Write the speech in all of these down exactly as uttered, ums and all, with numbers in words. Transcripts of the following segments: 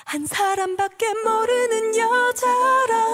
한 사람밖에 모르는 여자라.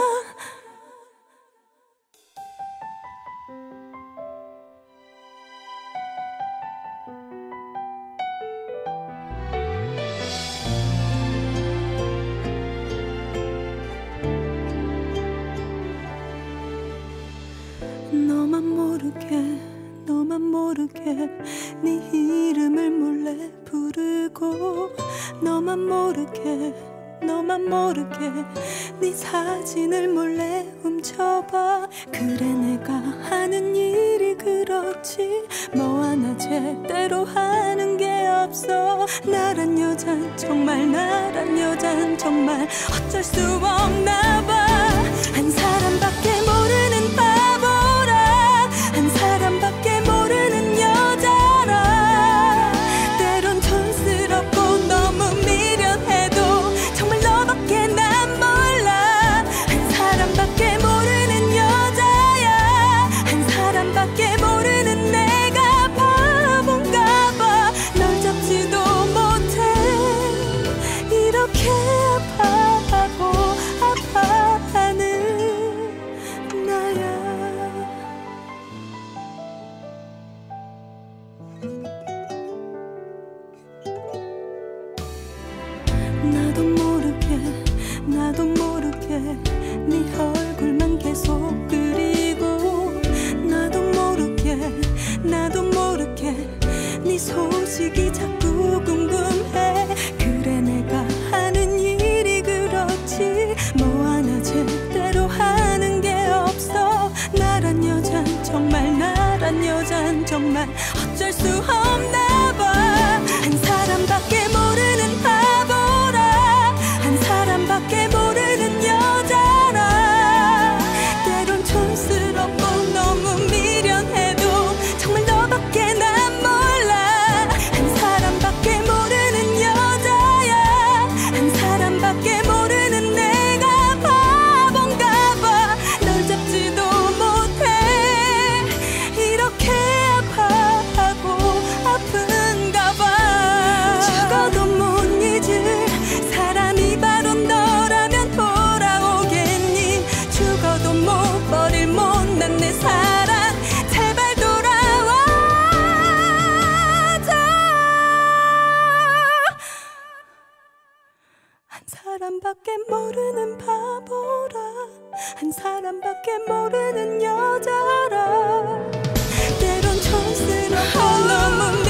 너만 모르게 너만 모르게 네 이름을 몰래 부르고, 너만 모르게 너만 모르게 네 사진을 몰래 훔쳐봐. 그래 내가 하는 일이 그렇지 뭐 하나 제대로 하는 게 없어. 나란 여잔 정말 나란 여잔 정말 어쩔 수 없나 봐. 한 사람밖에 모르는 바보라. 한 사람밖에 모르는 여자라. 때론 촌스럽고 너무 미련해도 정말 너밖에 난 몰라. 한 사람밖에 모르는 여자야. 한 사람밖에 모르는 내가 바본가 봐. 널 잡지도 못해 이렇게 아파하고 아파하는 나야. 나도 모르게 나도 모르게 네 얼굴만 계속 그리고, 나도 모르게 나도 모르게 네 소식이 자꾸 궁금해. 그래 내가 하는 일이 그렇지 뭐 하나 제대로 하는 게 없어. 나란 여잔 정말 나란 여잔 정말 어쩔 수 없나 봐. 한 사람밖에 모르는 바보라. 한 사람밖에 모르는 여자라. 때론 촌스럽고 너무 미련해도 정말 너밖에 난 몰라. 한 사람밖에 모르는 여자야. 한 사람밖에 모르는 내가 바본가 봐. 널 잡지도 못해 이렇게 아파하고 아픈가 봐. 죽어도 못 잊을 사람이 바로 너라면 돌아오겠니. 죽어도 못 버릴 못난 내 사랑 제발 돌아와줘. 한 사람밖에 모르는 바보라. 한 사람밖에 모르는 여자라. 때론 촌스럽고 너무